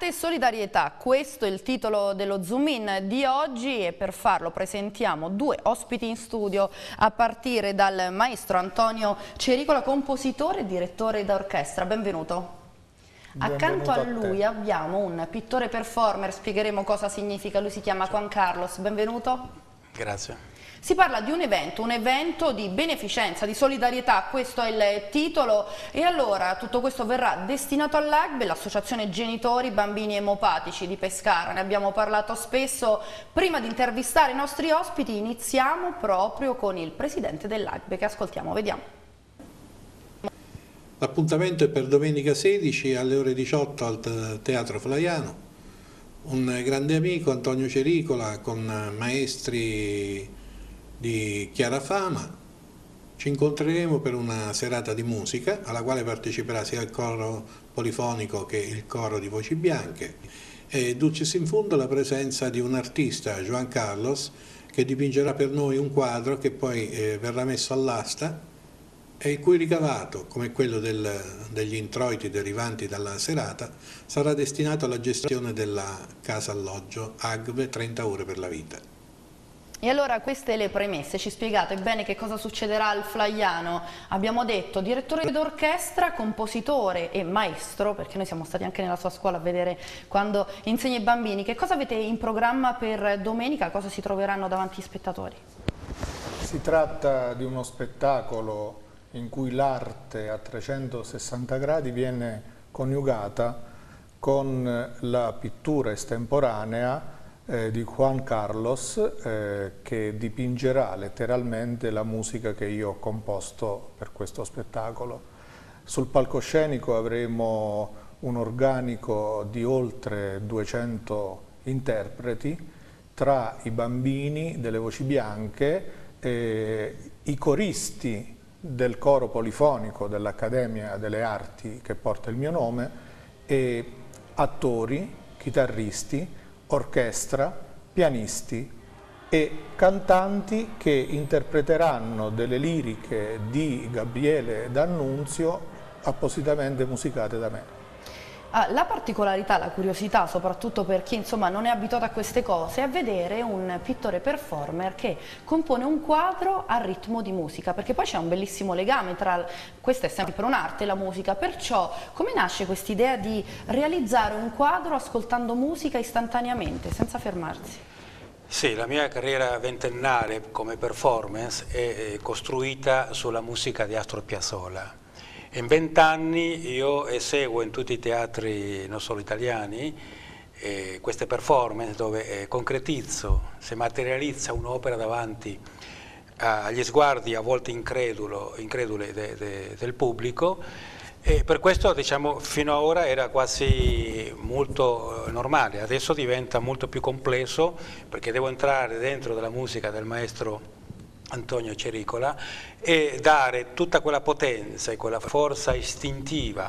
Arte e solidarietà, questo è il titolo dello Zoom In di oggi e per farlo presentiamo due ospiti in studio a partire dal maestro Antonio Cericola, compositore e direttore d'orchestra. Benvenuto. Accanto a lui abbiamo un pittore performer, spiegheremo cosa significa, lui si chiama Juan Carlos. Benvenuto. Grazie. Si parla di un evento di beneficenza, di solidarietà, questo è il titolo, e allora tutto questo verrà destinato all'AGBE, l'Associazione Genitori Bambini Emopatici di Pescara. Ne abbiamo parlato spesso. Prima di intervistare i nostri ospiti iniziamo proprio con il presidente dell'AGBE che ascoltiamo, vediamo. L'appuntamento è per domenica 16 alle ore 18 al Teatro Flaiano. Un grande amico, Antonio Cericola, con maestri di chiara fama. Ci incontreremo per una serata di musica alla quale parteciperà sia il coro polifonico che il coro di voci bianche, e dulcis in fundo la presenza di un artista, Juan Carlos, che dipingerà per noi un quadro che poi verrà messo all'asta e il cui ricavato, come quello degli introiti derivanti dalla serata, sarà destinato alla gestione della casa alloggio AGBE 30 ore per la vita. E allora queste le premesse, ci spiegate bene che cosa succederà al Flaiano. Abbiamo detto direttore d'orchestra, compositore e maestro, perché noi siamo stati anche nella sua scuola a vedere quando insegna ai bambini. Che cosa avete in programma per domenica? Cosa si troveranno davanti agli spettatori? Si tratta di uno spettacolo in cui l'arte a 360 gradi viene coniugata con la pittura estemporanea di Juan Carlos, che dipingerà letteralmente la musica che io ho composto per questo spettacolo. Sul palcoscenico avremo un organico di oltre 200 interpreti, tra i bambini delle voci bianche, i coristi del coro polifonico dell'Accademia delle Arti che porta il mio nome, e attori, chitarristi, orchestra, pianisti e cantanti che interpreteranno delle liriche di Gabriele D'Annunzio appositamente musicate da me. La particolarità, la curiosità, soprattutto per chi insomma non è abituato a queste cose, è vedere un pittore performer che compone un quadro a ritmo di musica, perché poi c'è un bellissimo legame tra, questa è sempre un'arte, la musica, perciò come nasce quest'idea di realizzare un quadro ascoltando musica istantaneamente, senza fermarsi? Sì, la mia carriera ventennale come performance è costruita sulla musica di Astor Piazzolla. In 20 anni io eseguo in tutti i teatri, non solo italiani, queste performance dove concretizzo, si materializza un'opera davanti agli sguardi a volte increduli del pubblico, e per questo diciamo fino ad ora era quasi molto normale, adesso diventa molto più complesso perché devo entrare dentro della musica del maestro Antonio Cericola e dare tutta quella potenza e quella forza istintiva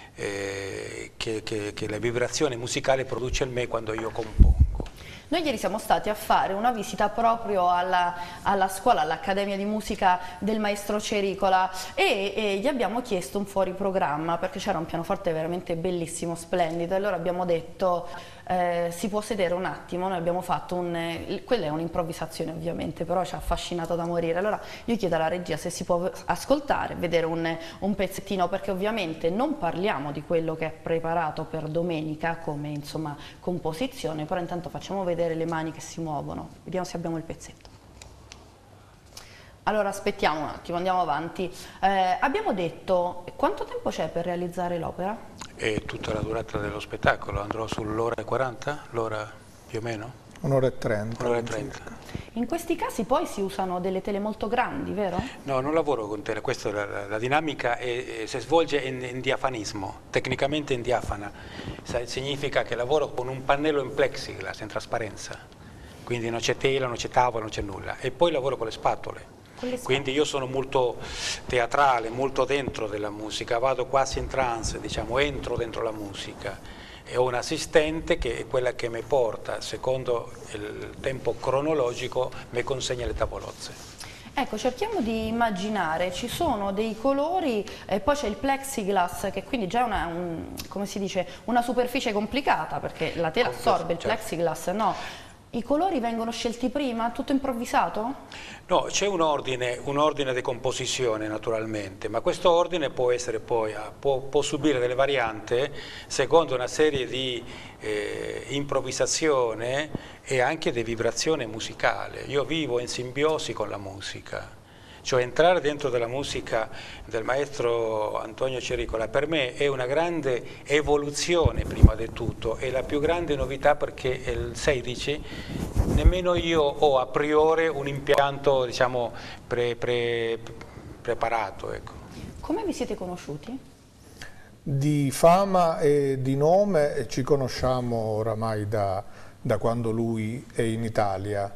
che la vibrazione musicale produce in me quando io compongo. Noi ieri siamo stati a fare una visita proprio alla scuola, all'Accademia di Musica del maestro Cericola e gli abbiamo chiesto un fuoriprogramma perché c'era un pianoforte veramente bellissimo, splendido, e allora abbiamo detto si può sedere un attimo. Noi abbiamo fatto quella è un'improvvisazione ovviamente, però ci ha affascinato da morire. Allora io chiedo alla regia se si può ascoltare, vedere un pezzettino, perché ovviamente non parliamo di quello che è preparato per domenica come insomma composizione, però intanto facciamo vedere le mani che si muovono, vediamo se abbiamo il pezzetto. Allora aspettiamo un attimo, andiamo avanti. Abbiamo detto quanto tempo c'è per realizzare l'opera? È tutta la durata dello spettacolo, andrò sull'ora e 40, l'ora più o meno? Un'ora e 30. Un'ora e 30. In questi casi poi si usano delle tele molto grandi, vero? No, non lavoro con tele, questa è la dinamica si svolge in diafanismo, tecnicamente in diafana. Significa che lavoro con un pannello in plexiglass, in trasparenza, quindi non c'è tela, non c'è tavola, non c'è nulla. E poi lavoro con le spatole. Quindi io sono molto teatrale, molto dentro della musica, vado quasi in trance, diciamo, entro dentro la musica. E ho un assistente che è quella che mi porta, secondo il tempo cronologico, mi consegna le tavolozze. Ecco, cerchiamo di immaginare, ci sono dei colori e poi c'è il plexiglass che quindi già è come si dice, una superficie complicata perché la tela assorbe, il plexiglass no. I colori vengono scelti prima, tutto improvvisato? No, c'è un ordine di composizione naturalmente, ma questo ordine può essere poi, può subire delle varianti secondo una serie di improvvisazione e anche di vibrazione musicale. Io vivo in simbiosi con la musica. Cioè entrare dentro della musica del maestro Antonio Cericola per me è una grande evoluzione prima di tutto, è la più grande novità perché il 16 nemmeno io ho a priori un impianto diciamo preparato. Ecco. Come vi siete conosciuti? Di fama e di nome ci conosciamo oramai da quando lui è in Italia.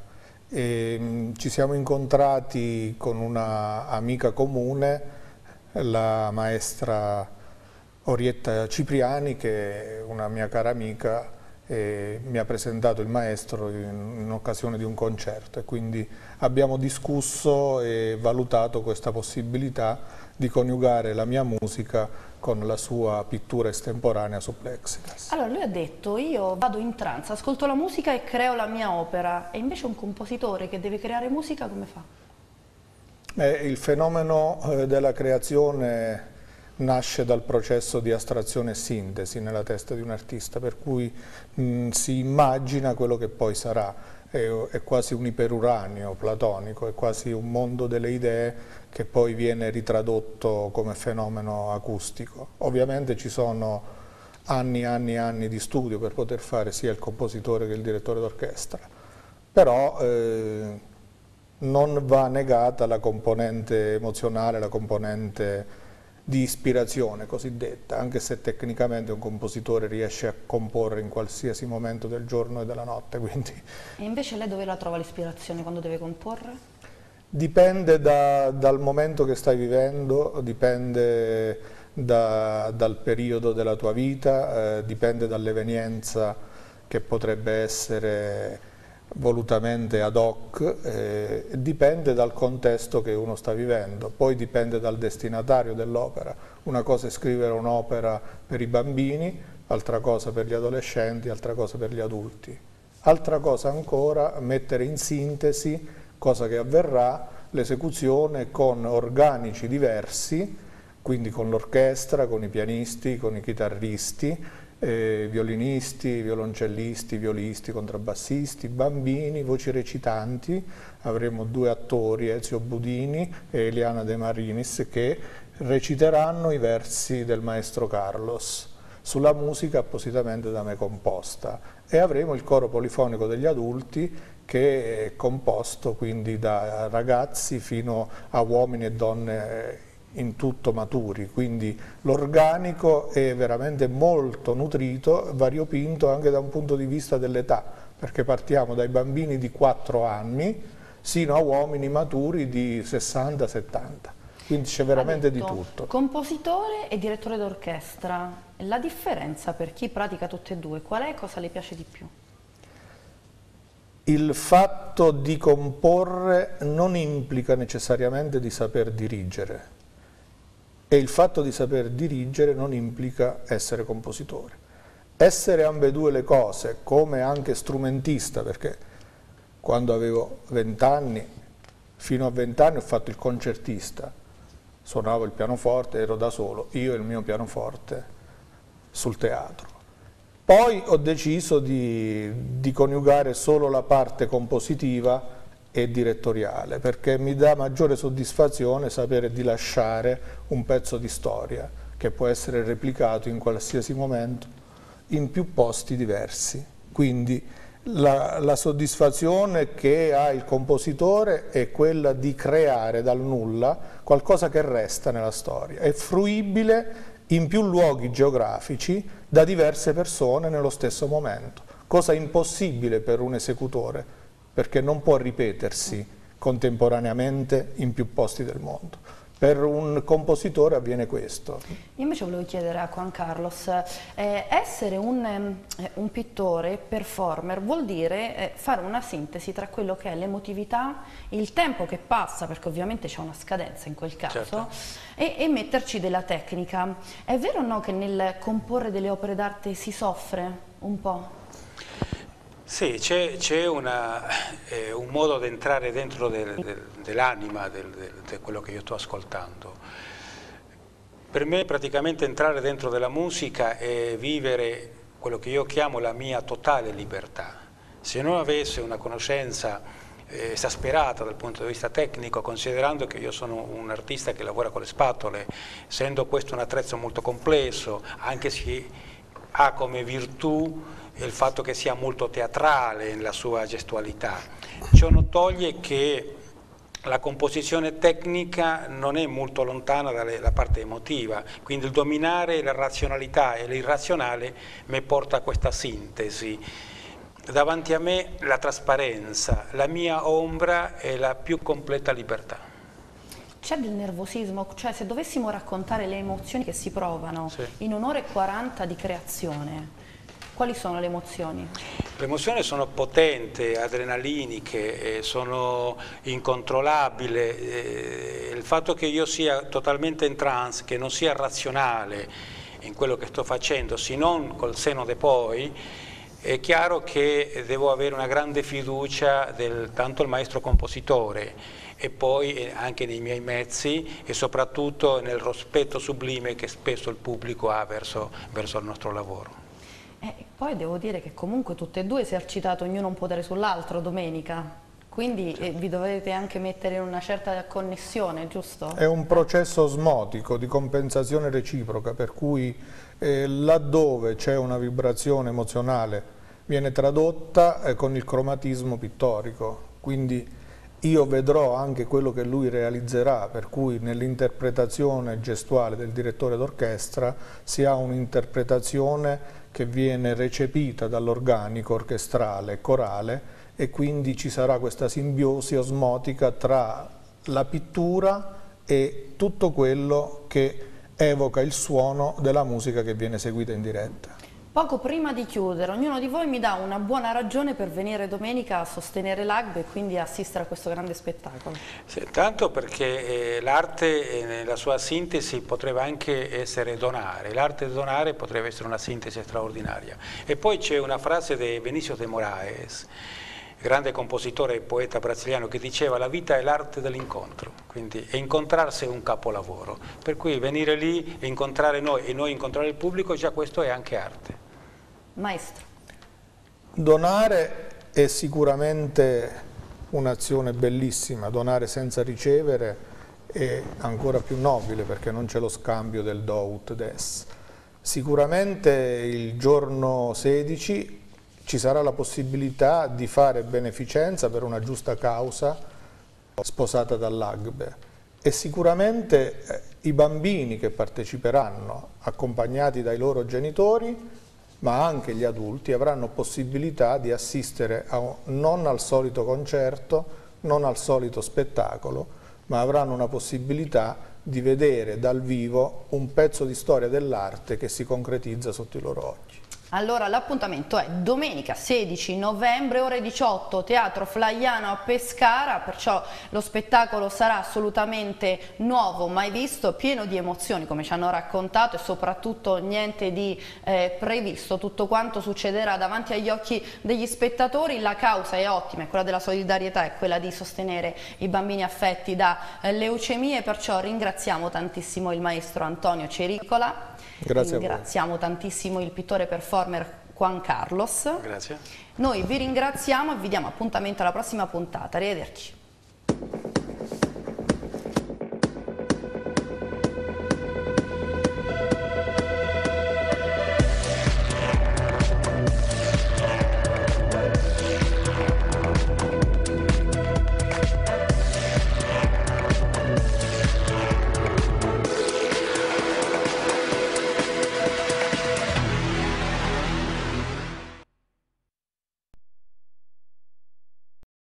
Ci siamo incontrati con una amica comune, la maestra Orietta Cipriani, che è una mia cara amica, e mi ha presentato il maestro in occasione di un concerto e quindi abbiamo discusso e valutato questa possibilità di coniugare la mia musica con la sua pittura estemporanea su plexiglass. Allora lui ha detto io vado in trance, ascolto la musica e creo la mia opera e invece un compositore che deve creare musica come fa? Il fenomeno della creazione nasce dal processo di astrazione e sintesi nella testa di un artista, per cui si immagina quello che poi sarà. È quasi un iperuranio platonico, è quasi un mondo delle idee che poi viene ritradotto come fenomeno acustico. Ovviamente ci sono anni e anni di studio per poter fare sia il compositore che il direttore d'orchestra, però non va negata la componente emozionale, la componente di ispirazione cosiddetta, anche se tecnicamente un compositore riesce a comporre in qualsiasi momento del giorno e della notte. Quindi. E invece lei dove la trova l'ispirazione quando deve comporre? Dipende dal momento che stai vivendo, dipende dal periodo della tua vita, dipende dall'evenienza che potrebbe essere volutamente ad hoc, dipende dal contesto che uno sta vivendo, poi dipende dal destinatario dell'opera. Una cosa è scrivere un'opera per i bambini, altra cosa per gli adolescenti, altra cosa per gli adulti. Altra cosa ancora mettere in sintesi, cosa che avverrà, l'esecuzione con organici diversi, quindi con l'orchestra, con i pianisti, con i chitarristi, violinisti, violoncellisti, violisti, contrabbassisti, bambini, voci recitanti. Avremo 2 attori, Ezio Budini e Eliana De Marinis, che reciteranno i versi del maestro Carlos sulla musica appositamente da me composta, e avremo il coro polifonico degli adulti che è composto quindi da ragazzi fino a uomini e donne in tutto maturi, quindi l'organico è veramente molto nutrito, variopinto anche da un punto di vista dell'età, perché partiamo dai bambini di 4 anni sino a uomini maturi di 60-70, quindi c'è veramente di tutto. Compositore e direttore d'orchestra, la differenza per chi pratica tutte e due, qual è e cosa le piace di più? Il fatto di comporre non implica necessariamente di saper dirigere, e il fatto di saper dirigere non implica essere compositore. Essere ambedue le cose, come anche strumentista, perché quando avevo 20 anni, fino a 20 anni ho fatto il concertista, suonavo il pianoforte, ero da solo, io e il mio pianoforte sul teatro. Poi ho deciso di coniugare solo la parte compositiva e direttoriale, perché mi dà maggiore soddisfazione sapere di lasciare un pezzo di storia che può essere replicato in qualsiasi momento in più posti diversi. Quindi la soddisfazione che ha il compositore è quella di creare dal nulla qualcosa che resta nella storia, è fruibile in più luoghi geografici da diverse persone nello stesso momento, cosa impossibile per un esecutore, perché non può ripetersi contemporaneamente in più posti del mondo. Per un compositore avviene questo. Io invece volevo chiedere a Juan Carlos, essere un pittore, performer, vuol dire fare una sintesi tra quello che è l'emotività, il tempo che passa, perché ovviamente c'è una scadenza in quel caso, certo, e metterci della tecnica. È vero o no che nel comporre delle opere d'arte si soffre un po'? Sì, c'è un modo di entrare dentro dell'anima di quello che io sto ascoltando. Per me praticamente entrare dentro della musica è vivere quello che io chiamo la mia totale libertà. Se non avessi una conoscenza esasperata dal punto di vista tecnico, considerando che io sono un artista che lavora con le spatole, essendo questo un attrezzo molto complesso, anche se ha come virtù il fatto che sia molto teatrale nella sua gestualità. Ciò non toglie che la composizione tecnica non è molto lontana dalla parte emotiva, quindi il dominare la razionalità e l'irrazionale mi porta a questa sintesi. Davanti a me la trasparenza, la mia ombra e la più completa libertà. C'è del nervosismo, cioè se dovessimo raccontare le emozioni che si provano Sì. in un'ora e 40 di creazione, quali sono le emozioni? Le emozioni sono potenti, adrenaliniche, sono incontrollabili. Il fatto che io sia totalmente in trance, che non sia razionale in quello che sto facendo, se non col senno di poi, è chiaro che devo avere una grande fiducia tanto il maestro compositore e poi anche nei miei mezzi e soprattutto nel rispetto sublime che spesso il pubblico ha verso il nostro lavoro. Poi devo dire che comunque tutte e due esercitate ognuno un potere sull'altro domenica, quindi vi dovete anche mettere in una certa connessione, giusto? È un processo osmotico di compensazione reciproca, per cui laddove c'è una vibrazione emozionale viene tradotta con il cromatismo pittorico, quindi io vedrò anche quello che lui realizzerà, per cui nell'interpretazione gestuale del direttore d'orchestra si ha un'interpretazione che viene recepita dall'organico orchestrale e corale e quindi ci sarà questa simbiosi osmotica tra la pittura e tutto quello che evoca il suono della musica che viene eseguita in diretta. Poco prima di chiudere, ognuno di voi mi dà una buona ragione per venire domenica a sostenere l'AGB e quindi assistere a questo grande spettacolo. Sì, tanto perché l'arte nella sua sintesi potrebbe anche essere donare, l'arte di donare potrebbe essere una sintesi straordinaria. E poi c'è una frase di Benicio de Moraes, grande compositore e poeta brasiliano, che diceva: la vita è l'arte dell'incontro, quindi incontrarsi è un capolavoro, per cui venire lì e incontrare noi e noi incontrare il pubblico, già questo è anche arte. Maestro. Donare è sicuramente un'azione bellissima, donare senza ricevere è ancora più nobile perché non c'è lo scambio del do ut des. Sicuramente il giorno 16 ci sarà la possibilità di fare beneficenza per una giusta causa sposata dall'AGB e sicuramente i bambini che parteciperanno accompagnati dai loro genitori ma anche gli adulti avranno possibilità di assistere non al solito concerto, non al solito spettacolo, ma avranno una possibilità di vedere dal vivo un pezzo di storia dell'arte che si concretizza sotto i loro occhi. Allora l'appuntamento è domenica 16 novembre ore 18, Teatro Flaiano a Pescara, perciò lo spettacolo sarà assolutamente nuovo, mai visto, pieno di emozioni come ci hanno raccontato e soprattutto niente di previsto, tutto quanto succederà davanti agli occhi degli spettatori. La causa è ottima, è quella della solidarietà, è quella di sostenere i bambini affetti da leucemie, perciò ringraziamo tantissimo il maestro Antonio Cericola. Grazie Ringraziamo tantissimo il pittore performer Juan Carlos. Grazie. Noi vi ringraziamo e vi diamo appuntamento alla prossima puntata. Arrivederci.